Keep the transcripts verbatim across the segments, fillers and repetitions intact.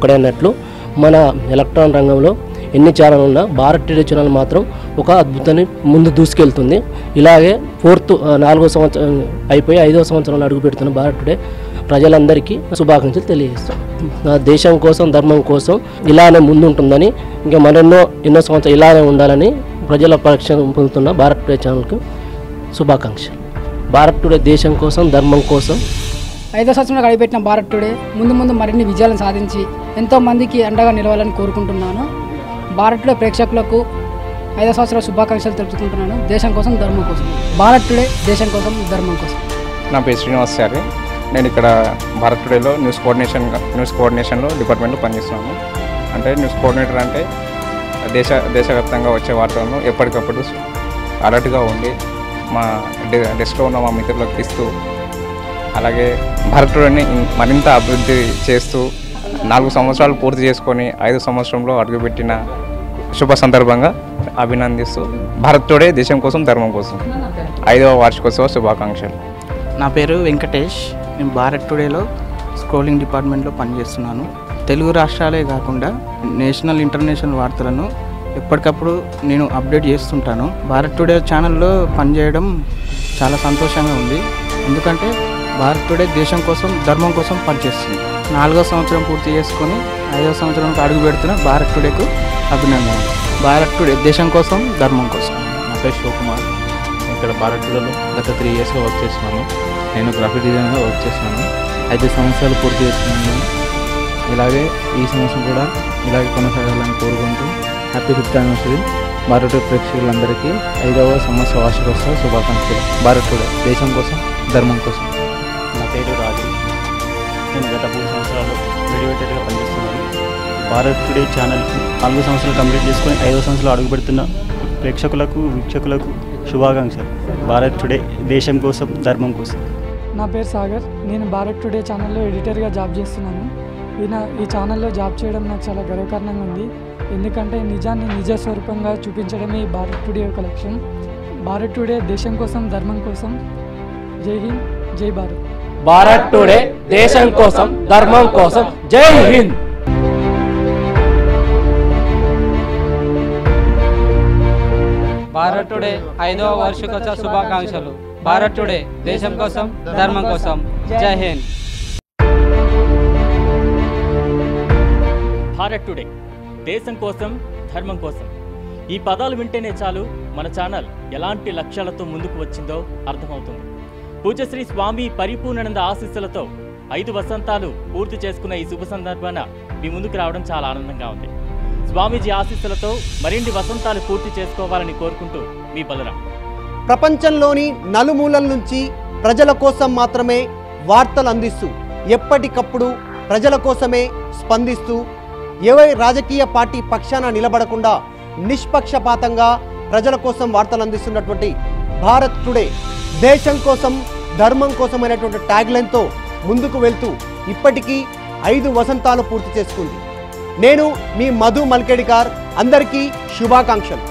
ఒక్కడే అన్నట్లు మన ఎలక్ట్రానిక్ రంగంలో ఎన్ని ఛానల్ ఉన్నా భారత్ టుడే ఛానల్ మాత్రం ఒక అద్భుతాన్ని ముందు దూసుకెళ్తుంది. ఇలాగే ఫోర్త్ నాలుగో సంవత్సరం అయిపోయి ఐదో సంవత్సరంలో అడుగు పెడుతున్న భారత్ టుడే ప్రజలందరికీ శుభాకాంక్షలు తెలియజేస్తాం. దేశం కోసం ధర్మం కోసం ఇలానే ముందుంటుందని, ఇంకా మరెన్నో ఎన్నో సంవత్సరాలు ఇలానే ఉండాలని ప్రజల పరీక్ష పొందుతున్న భారత్ టుడే ఛానల్కు శుభాకాంక్షలు. భారత్ టుడే దేశం కోసం ధర్మం కోసం ఐదో సంవత్సరంలో అడుగుపెట్టిన భారత్ టుడే ముందు ముందు మరిన్ని విజయాలను సాధించి ఎంతోమందికి అండగా నిలవాలని కోరుకుంటున్నాను. భారత్ టుడే ప్రేక్షకులకు ఐదో సంవత్సరాల శుభాకాంక్షలు తెలుపుకుంటున్నాను. దేశం కోసం ధర్మం కోసం. భారత్ టుడే దేశం కోసం ధర్మం కోసం. నా పేరు శ్రీనివాస్ గారు. నేను ఇక్కడ భారత్ టుడేలో న్యూస్ కోఆర్డినేషన్ న్యూస్ కోఆర్డినేషన్లో డిపార్ట్మెంట్లో పనిచేస్తున్నాను. అంటే న్యూస్ కోఆర్డినేటర్ అంటే దేశ దేశవ్యాప్తంగా వచ్చే వార్తలను ఎప్పటికప్పుడు అలర్ట్గా ఉండి మా డెస్క్లో ఉన్న మా మిత్రులకు ఇస్తూ, అలాగే భారత్ టుడేని మరింత అభివృద్ధి చేస్తూ నాలుగు సంవత్సరాలు పూర్తి చేసుకొని ఐదు సంవత్సరంలో అడుగుపెట్టిన శుభ సందర్భంగా అభినందిస్తూ భారత్ టుడే దేశం కోసం ధర్మం కోసం ఐదవ వార్షికోత్సవ శుభాకాంక్షలు. నా పేరు వెంకటేష్. నేను భారత్ టుడేలో స్క్రోలింగ్ డిపార్ట్మెంట్లో పనిచేస్తున్నాను. తెలుగు రాష్ట్రాలే కాకుండా నేషనల్ ఇంటర్నేషనల్ వార్తలను ఎప్పటికప్పుడు నేను అప్డేట్ చేస్తుంటాను. భారత్ టుడే ఛానల్లో పనిచేయడం చాలా సంతోషంగా ఉంది. ఎందుకంటే భారత్ టుడే దేశం కోసం ధర్మం కోసం పనిచేస్తుంది. నాలుగో సంవత్సరం పూర్తి చేసుకొని ఐదో సంవత్సరానికి అడుగు పెడుతున్న భారత్ టుడేకు అభినందనలు. భారత్ టుడే దేశం కోసం ధర్మం కోసం. నా పేరు శివకుమార్. ఇక్కడ భారత్ టుడేలో గత త్రీ ఇయర్స్గా వర్క్ చేస్తున్నాను. నేను గ్రాఫిక్ డిజైనర్గా వర్క్ చేస్తున్నాను. ఐదు సంవత్సరాలు పూర్తి చేస్తున్నాను. ఇలాగే ఈ సంవత్సరం కూడా ఇలాగే కొనసాగాలని కోరుకుంటూ హ్యాపీ ఫిఫ్త్ యానివర్సరీ భారత్ ప్రేక్షకులందరికీ ఐదవ సంవత్సర వార్షికోత్సవ శుభాకాంక్షలు. భారత్ టుడే దేశం కోసం ధర్మం కోసం. నా పేరు రాజు. నేను గత మూడు సంవత్సరాలు రేడియేటర్గా పనిచేస్తున్నాను. భారత్ టుడే ఛానల్కి నాలుగు సంవత్సరాలు కంప్లీట్ చేసుకొని ఐదో సంవత్సరాలు అడుగుపెడుతున్న ప్రేక్షకులకు వీక్షకులకు శుభాకాంక్షలు. భారత్ టుడే దేశం కోసం ధర్మం కోసం. నా పేరు సాగర్. నేను భారత్ టుడే ఛానల్లో ఎడిటర్గా జాబ్ చేస్తున్నాను. ఈ నా ఈ ఛానల్లో జాబ్ చేయడం నాకు చాలా గర్వకారణంగా ఉంది. ఎందుకంటే నిజాన్ని నిజ స్వరూపంగా చూపించడమే ఈ భారత్ టుడే యొక్క లక్ష్యం. భారత్ టుడే దేశం కోసం ధర్మం కోసం. జై హింద్, జై భారత్. భారత్ టుడే దేశం కోసం ధర్మం కోసం. జై హింద్. భారత్ టుడే ఐదవ వార్షికోత్సవ శుభాకాంక్షలు. భారత్ టుడే దేశం కోసం ధర్మం కోసం. జై హింద్. భారత్ టుడే దేశం కోసం ధర్మం కోసం. ఈ పదాలు వింటేనే చాలు మన ఛానల్ ఎలాంటి లక్ష్యాలతో ముందుకు వచ్చిందో అర్థమవుతుంది. పూజ్యశ్రీ స్వామి పరిపూర్ణానంద ఆశీస్సులతో ఐదు వసంతాలు పూర్తి చేసుకున్న ఈ శుభ సందర్భాన మీ ముందుకు రావడం చాలా ఆనందంగా ఉంది. స్వామీజీ ఆశీస్సులతో మరిన్ని వసంతాలు పూర్తి చేసుకోవాలని కోరుకుంటూ మీ బలరాం. ప్రపంచంలోని నలుమూలల నుంచి ప్రజల కోసం మాత్రమే వార్తలు అందిస్తూ ఎప్పటికప్పుడు ప్రజల కోసమే స్పందిస్తూ ఏ రాజకీయ పార్టీ పక్షాన నిలబడకుండా నిష్పక్షపాతంగా ప్రజల కోసం వార్తలు అందిస్తున్నటువంటి భారత్ టుడే దేశం కోసం ధర్మం కోసం అనేటువంటి ట్యాగ్లైన్తో ముందుకు వెళ్తూ ఇప్పటికీ ఐదు వసంతాలు పూర్తి చేసుకుంది. నేను మీ మధు మల్కేడికార్. అందరికీ శుభాకాంక్షలు.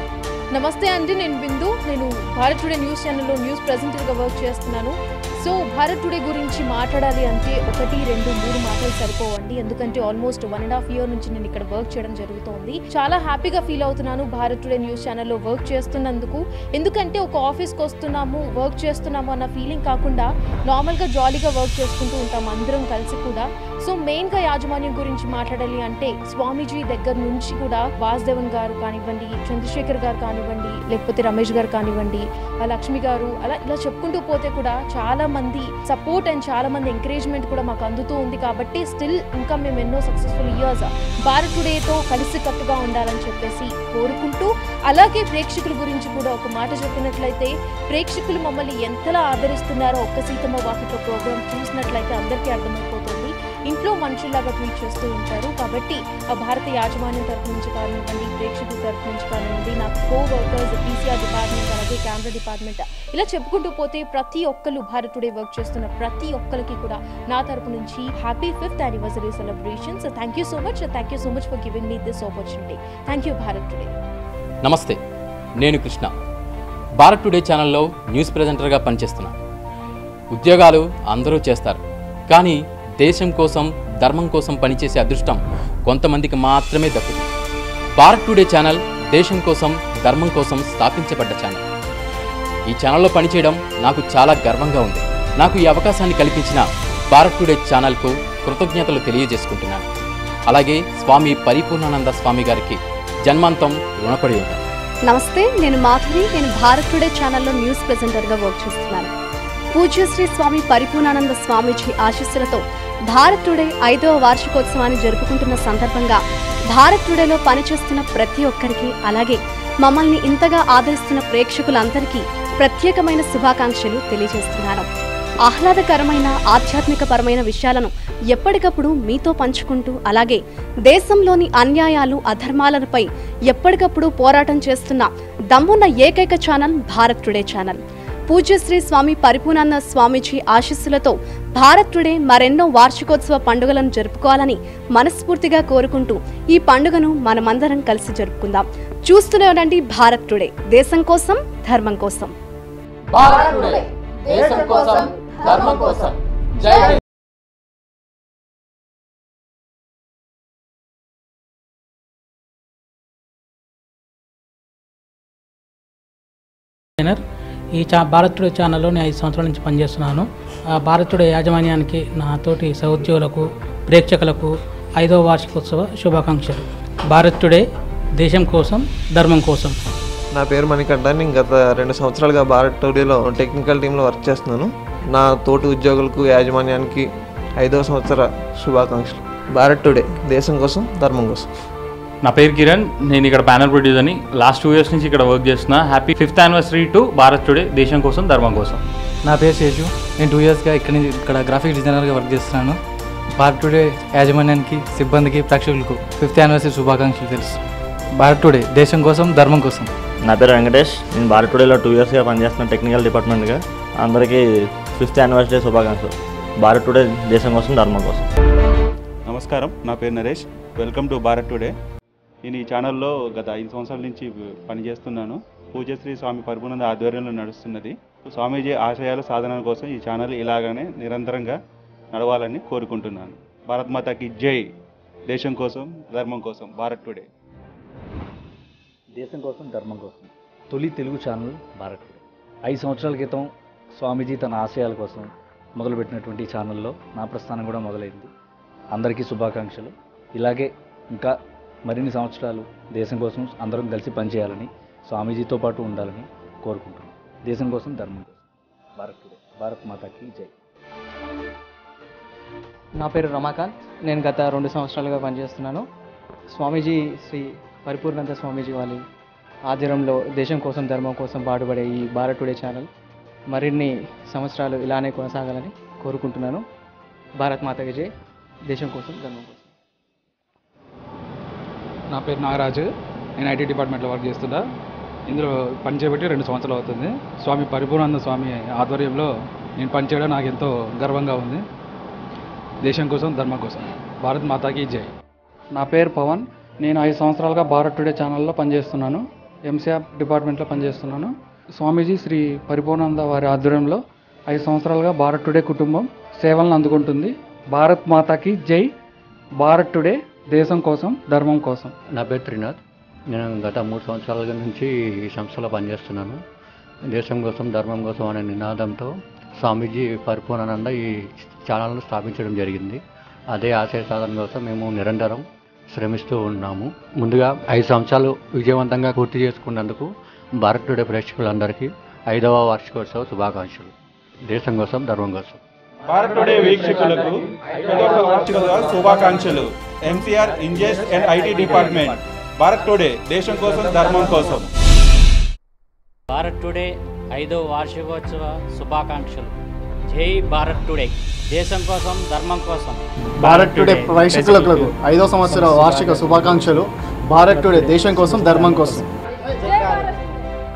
నమస్తే అండి, నేను బిందు. నేను భారత్ టుడే న్యూస్ ఛానల్లో న్యూస్ ప్రెజెంటర్గా వర్క్ చేస్తున్నాను. సో భారత్ టుడే గురించి మాట్లాడాలి అంటే ఒకటి రెండు మూడు మాటలు సరిపోవండి. ఎందుకంటే almost one and half year నుంచి నేను ఇక్కడ వర్క్ చేయడం జరుగుతోంది. చాలా హ్యాపీగా ఫీల్ అవుతున్నాను భారత్ టుడే న్యూస్ ఛానల్లో వర్క్ చేస్తున్నందుకు. ఎందుకంటే ఒక ఆఫీస్కి వస్తున్నాము, వర్క్ చేస్తున్నాము అన్న ఫీలింగ్ కాకుండా నార్మల్గా జాలీగా వర్క్ చేసుకుంటూ ఉంటాము అందరం కలిసి కూడా. సో మెయిన్గా యాజమాన్యం గురించి మాట్లాడాలి అంటే స్వామీజీ దగ్గర నుంచి కూడా వాసుదేవన్ గారు కానివ్వండి, చంద్రశేఖర్ గారు కానివ్వండి, లేకపోతే రమేష్ గారు కానివ్వండి, లక్ష్మి గారు, అలా ఇలా చెప్పుకుంటూ పోతే కూడా చాలా మంది సపోర్ట్ అండ్ చాలా మంది ఎంకరేజ్మెంట్ కూడా మాకు అందుతూ ఉంది. కాబట్టి స్టిల్ ఇంకా మేము ఎన్నో సక్సెస్ఫుల్ ఇయర్స్ భారత్ టుడేతో కలిసి కట్టుగా ఉండాలని చెప్పేసి కోరుకుంటూ, అలాగే ప్రేక్షకుల గురించి కూడా ఒక మాట చెప్పినట్లయితే ప్రేక్షకులు మమ్మల్ని ఎంతలా ఆదరిస్తున్నారో ఒక్క సీతమ్మ వాకిట్లో ప్రోగ్రామ్ చూసినట్లయితే అందరికీ అర్థమైపోతుంది. ఇంట్లో మనుషుల్లాగా ట్వీట్ చేస్తూ ఉంటారు. కాబట్టి ఆ భారత యాజమాన్యం తరఫు నుంచి కానివ్వండి, ప్రేక్షకుల తరఫు నుంచి కానివ్వండి, నా కో వర్కర్స్, పీసీఆర్ డిపార్ట్మెంట్, అలాగే కెమెరా డిపార్ట్మెంట్, ఇలా చెప్పుకుంటూ పోతే ప్రతి ఒక్కరు భారత్ టుడే వర్క్ చేస్తున్న ప్రతి ఒక్కరికి కూడా నా తరపు నుంచి happy fifth anniversary celebrations. Thank you so much thank you so much for giving me this opportunity. Thank you Bharat today. నమస్తే, నేను కృష్ణ. భారత్ టుడే ఛానల్లో న్యూస్ ప్రెజెంటర్గా పనిచేస్తున్నాను. ఉద్యోగాలు అందరూ చేస్తారు, కానీ దేశం కోసం ధర్మం కోసం పనిచేసే అదృష్టం కొంతమందికి మాత్రమే దక్కుతుంది. భారత్ టుడే ఛానల్ దేశం కోసం ధర్మం కోసం స్థాపించబడ్డ ఛానల్. ఈ ఛానల్లో పనిచేయడం నాకు చాలా గర్వంగా ఉంది. నాకు ఈ అవకాశాన్ని కల్పించిన భారత్ టుడే ఛానల్కు కృతజ్ఞతలు తెలియజేసుకుంటున్నాను. అలాగే స్వామి పరిపూర్ణానంద స్వామి గారికి జన్మాంతం రుణపడి ఉంటాను. నమస్తే, నేను మాధవి. నేను భారత్ టుడే ఛానల్లో న్యూస్ ప్రెజెంటర్గా వర్క్ చేస్తున్నాను. పూజ్యశ్రీ స్వామి పరిపూర్ణానంద స్వామీజీ ఆశీస్సులతో భారత్ టుడే ఐదవ వార్షికోత్సవాన్ని జరుపుకుంటున్న సందర్భంగా భారత్ టుడేలో పనిచేస్తున్న ప్రతి ఒక్కరికి, అలాగే మమ్మల్ని ఇంతగా ఆదరిస్తున్న ప్రేక్షకులందరికీ ప్రత్యేకమైన శుభాకాంక్షలు తెలియజేస్తున్నాను. ఆహ్లాదకరమైన ఆధ్యాత్మికపరమైన విషయాలను ఎప్పటికప్పుడు మీతో పంచుకుంటూ, అలాగే దేశంలోని అన్యాయాలు అధర్మాలపై ఎప్పటికప్పుడు పోరాటం చేస్తున్న దమ్మున్న ఏకైక channel Bharat today channel. Pujyashri Swami Paripoornananda Swamiji ఆశీస్సులతో భారత్ టుడే మరెన్నో వార్షికోత్సవ పండుగలను జరుపుకోవాలని మనస్ఫూర్తిగా కోరుకుంటూ ఈ పండుగను మనమందరం కలిసి జరుపుకుందాం. చూస్తూనే ఉండండి భారత్ టుడే, దేశం కోసం ధర్మం కోసం. భారత్ టుడే దేశం కోసం ధర్మం కోసం. జై హింద్. ఈ చా భారత్ టుడే ఛానల్లో నేను ఐదు సంవత్సరాల నుంచి పనిచేస్తున్నాను. భారత్ టుడే యాజమాన్యానికి, నాతోటి సహోద్యోగులకు, ప్రేక్షకులకు ఐదవ వార్షికోత్సవ శుభాకాంక్షలు. భారత్ టుడే దేశం కోసం ధర్మం కోసం. నా పేరు మణికంఠ. నేను గత రెండు సంవత్సరాలుగా భారత్ టుడేలో టెక్నికల్ టీంలో వర్క్ చేస్తున్నాను. నా తోటి ఉద్యోగులకు, యాజమాన్యానికి ఐదవ సంవత్సర శుభాకాంక్షలు. భారత్ టుడే దేశం కోసం ధర్మం కోసం. నా పేరు కిరణ్. నేను ఇక్కడ ప్యానల్ ప్రొడ్యూసర్ని. లాస్ట్ టూ ఇయర్స్ నుంచి ఇక్కడ వర్క్ చేస్తున్నా. Happy fifth anniversary to Bharat today దేశం కోసం ధర్మం కోసం. నా పేరు శేషు. నేను టూ ఇయర్స్గా ఇక్కడ నుంచి ఇక్కడ గ్రాఫిక్ డిజైనర్గా వర్క్ చేస్తున్నాను. భారత్ టుడే యాజమాన్యానికి, సిబ్బందికి, ప్రేక్షకులకు ఫిఫ్త్ యానివర్సరీ శుభాకాంక్షలు తెలుసు. భారత్ టుడే దేశం కోసం ధర్మం కోసం. నా పేరు వెంకటేష్. నేను భారత్ టుడేలో టూ ఇయర్స్గా పనిచేస్తున్నాను టెక్నికల్ డిపార్ట్మెంట్గా. అందరికీ ఫిఫ్త్ యానివర్సరీ శుభాకాంక్షలు. భారత్ టుడే దేశం కోసం ధర్మం కోసం. నమస్కారం, నా పేరు Naresh. Welcome to Bharat today. నేను ఈ ఛానల్లో గత ఐదు సంవత్సరాల నుంచి పనిచేస్తున్నాను. పూజ్యశ్రీ స్వామి పరిపూర్ణానంద ఆధ్వర్యంలో నడుస్తున్నది. స్వామీజీ ఆశయాల సాధన కోసం ఈ ఛానల్ ఇలాగనే నిరంతరంగా నడవాలని కోరుకుంటున్నాను. భారత్ మాతాకి జై. దేశం కోసం ధర్మం కోసం. భారత్ టుడే దేశం కోసం ధర్మం కోసం. తొలి తెలుగు ఛానల్ భారత్ టుడే. ఐదు సంవత్సరాల క్రితం స్వామీజీ తన ఆశయాల కోసం మొదలుపెట్టినటువంటి ఛానల్లో నా ప్రస్థానం కూడా మొదలైంది. అందరికీ శుభాకాంక్షలు. ఇలాగే ఇంకా మరిన్ని సంవత్సరాలు దేశం కోసం అందరం కలిసి పనిచేయాలని, స్వామీజీతో పాటు ఉండాలని కోరుకుంటున్నాం. దేశం కోసం ధర్మం కోసం. భారత్ టుడే. భారత్ మాతాకి జై. నా పేరు రమాకాంత్. నేను గత రెండు సంవత్సరాలుగా పనిచేస్తున్నాను. స్వామీజీ శ్రీ పరిపూర్ణానంద స్వామీజీ వాళ్ళ ఆధ్వర్యంలో దేశం కోసం ధర్మం కోసం పాటుపడే ఈ భారత్ టుడే ఛానల్ మరిన్ని సంవత్సరాలు ఇలానే కొనసాగాలని కోరుకుంటున్నాను. భారత్ మాతాకి జై. దేశం కోసం ధర్మం కోసం. నా పేరు నాగరాజు. నేను ఐటీ డిపార్ట్మెంట్లో వర్క్ చేస్తున్నా. ఇందులో పనిచేయబట్టి రెండు సంవత్సరాలు అవుతుంది. స్వామి పరిపూర్ణానంద స్వామి ఆధ్వర్యంలో నేను పనిచేయడం నాకు ఎంతో గర్వంగా ఉంది. దేశం కోసం ధర్మం కోసం. భారత్ మాతాకి జై. నా పేరు పవన్. నేను ఐదు సంవత్సరాలుగా భారత్ టుడే ఛానల్లో పనిచేస్తున్నాను. ఎంసీఆర్ డిపార్ట్మెంట్లో పనిచేస్తున్నాను. స్వామీజీ శ్రీ పరిపూర్ణానంద వారి ఆధ్వర్యంలో ఐదు సంవత్సరాలుగా భారత్ టుడే కుటుంబం సేవలను అందుకుంటుంది. భారత్ మాతాకి జై. భారత్ టుడే దేశం కోసం ధర్మం కోసం. నా పేరు త్రినాథ్. నేను గత మూడు సంవత్సరాల నుంచి ఈ సంస్థలో పనిచేస్తున్నాను. దేశం కోసం ధర్మం కోసం అనే నినాదంతో స్వామీజీ పరిపూర్ణానంద ఈ ఛానల్ను స్థాపించడం జరిగింది. అదే ఆశయ సాధన కోసం మేము నిరంతరం శ్రమిస్తూ ఉన్నాము. ముందుగా ఐదు సంవత్సరాలు విజయవంతంగా పూర్తి చేసుకున్నందుకు భారత్ టుడే ప్రేక్షకులందరికీ ఐదవ వార్షికోత్సవ శుభాకాంక్షలు. దేశం కోసం ధర్మం కోసం. భారత్ టుడే వీక్షకులకు ఐదవ వార్షికోత్సవ శుభాకాంక్షలు. ఎంసీఆర్ ఇంజెస్ and IT department. Bharat today దేశం కోసం ధర్మం కోసం. భారత్ టుడే ఐదవ వార్షికోత్సవ శుభాకాంక్షలు. జై భారత్ టుడే దేశం కోసం ధర్మం కోసం. భారత్ టుడే ప్రేక్షకులకు ఐదో సంవత్సర వార్షిక శుభాకాంక్షలు. భారత్ టుడే దేశం కోసం ధర్మం కోసం.